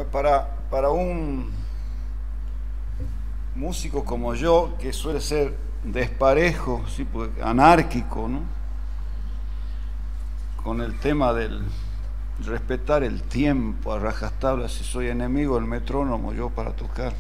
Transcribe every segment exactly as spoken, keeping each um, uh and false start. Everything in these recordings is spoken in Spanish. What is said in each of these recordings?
Para, para un músico como yo, que suele ser desparejo, ¿sí? Anárquico, ¿no? Con el tema del respetar el tiempo a rajatabla, si soy enemigo del metrónomo yo para tocar,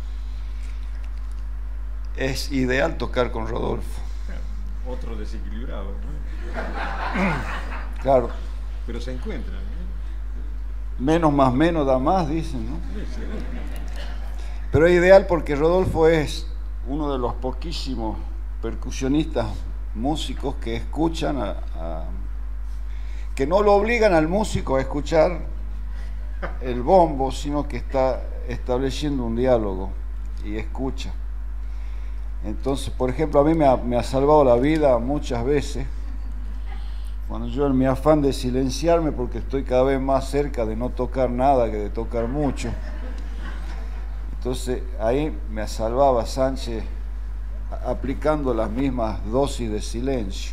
es ideal tocar con Rodolfo. Otro desequilibrado, ¿no? Claro. Pero se encuentran, ¿eh? Menos más menos da más, dicen, ¿no? Pero es ideal porque Rodolfo es uno de los poquísimos percusionistas músicos que escuchan a, a que no lo obligan al músico a escuchar el bombo, sino que está estableciendo un diálogo y escucha. Entonces, por ejemplo, a mí me ha, me ha salvado la vida muchas veces, cuando yo en mi afán de silenciarme, porque estoy cada vez más cerca de no tocar nada que de tocar mucho, entonces ahí me salvaba Sánchez aplicando las mismas dosis de silencio.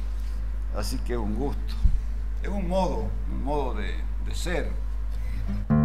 Así que es un gusto, es un modo, un modo de, de ser.